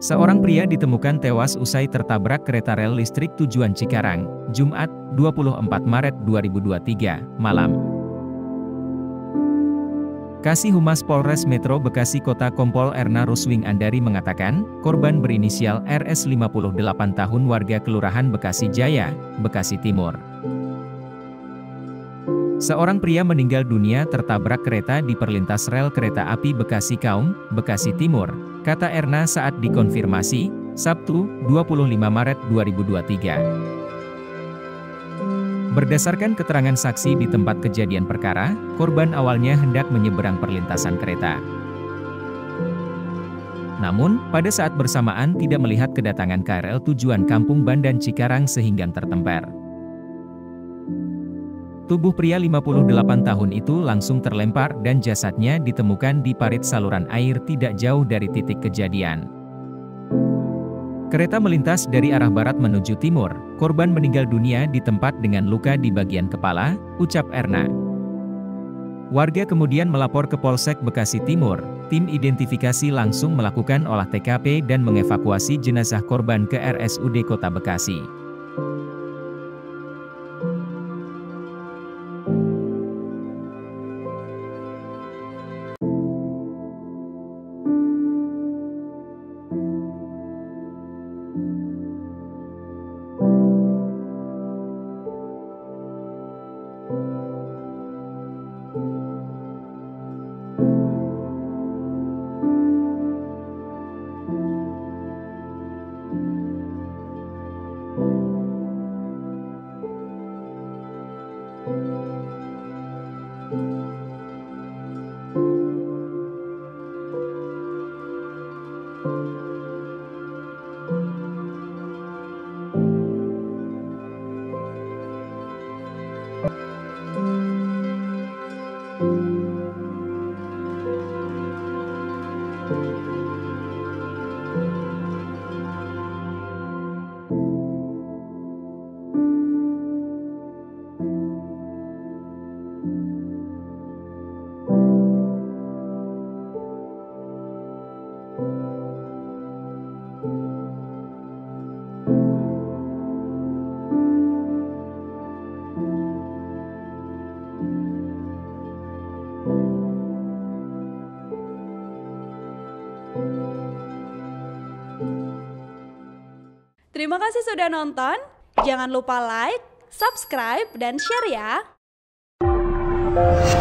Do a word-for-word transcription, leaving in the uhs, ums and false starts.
Seorang pria ditemukan tewas usai tertabrak kereta rel listrik tujuan Cikarang, Jumat, dua puluh empat Maret dua ribu dua puluh tiga, malam. Kasih Humas Polres Metro Bekasi Kota Kompol Erna Ruswing Andari mengatakan, korban berinisial R S lima puluh delapan tahun warga Kelurahan Bekasi Jaya, Bekasi Timur. Seorang pria meninggal dunia tertabrak kereta di perlintas rel kereta api Bekasi Kaum, Bekasi Timur, kata Erna saat dikonfirmasi, Sabtu, dua puluh lima Maret dua ribu dua puluh tiga. Berdasarkan keterangan saksi di tempat kejadian perkara, korban awalnya hendak menyeberang perlintasan kereta. Namun, pada saat bersamaan tidak melihat kedatangan K R L tujuan Kampung Bandan Cikarang sehingga tertemper. Tubuh pria lima puluh delapan tahun itu langsung terlempar dan jasadnya ditemukan di parit saluran air tidak jauh dari titik kejadian. Kereta melintas dari arah barat menuju timur, korban meninggal dunia di tempat dengan luka di bagian kepala, ucap Erna. Warga kemudian melapor ke Polsek Bekasi Timur, tim identifikasi langsung melakukan olah T K P dan mengevakuasi jenazah korban ke R S U D Kota Bekasi. Terima kasih sudah nonton, jangan lupa like, subscribe, dan share ya!